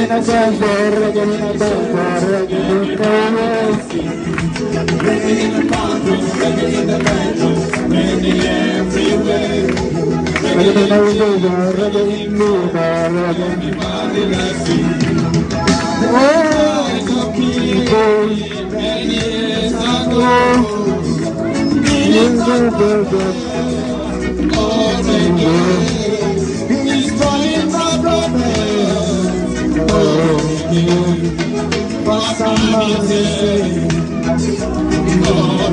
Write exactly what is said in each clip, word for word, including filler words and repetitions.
in a dance, reggae in a dance, reggae in a dance. Reggae in the bathroom, reggae in the bedroom, reggae everywhere. Reggae in the river, reggae in the river, everybody let's sing. Oh, people, many years ago, in the desert, oh, reggae. He's calling my brother. Oh, what I'm saying. Oh,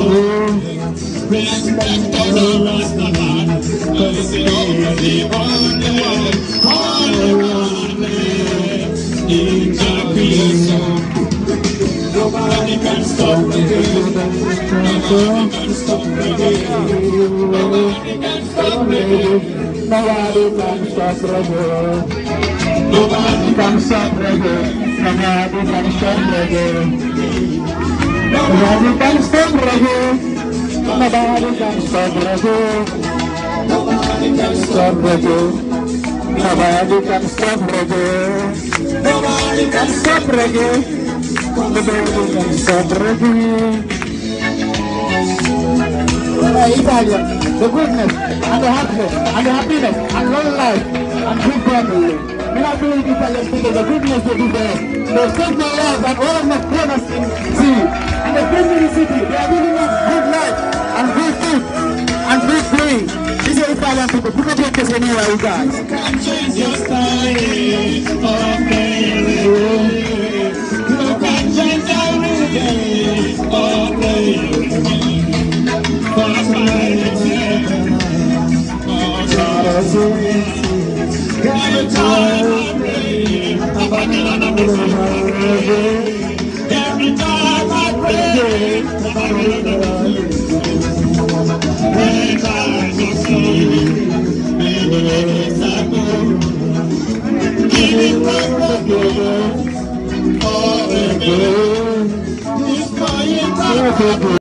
respect for the Rastaman. I say, oh, the only one, only one in the creation. Nobody can stop reggae. Nobody can stop reggae. Nobody can stop reggae. Nobody can stop reggae. Nobody can stop reggae. Nobody can stop reggae. Nobody can stop reggae. Nobody can stop reggae. Nobody can stop reggae. Nobody can stop reggae. Nobody can stop reggae. Nobody can stop reggae. Italia, the goodness and the happiness and the happiness and long life and good family. We are doing Italian people the goodness they do there. They save their lives and all of my brothers in sea. And they bring me the city. They are giving us good life and good food and good drink. These are Italian people. Put up your case anywhere, you guys. You can change your style of playing. You can change your rhythm of playing. Every time I pray, every time I pray, every time I see, giving back the all the good,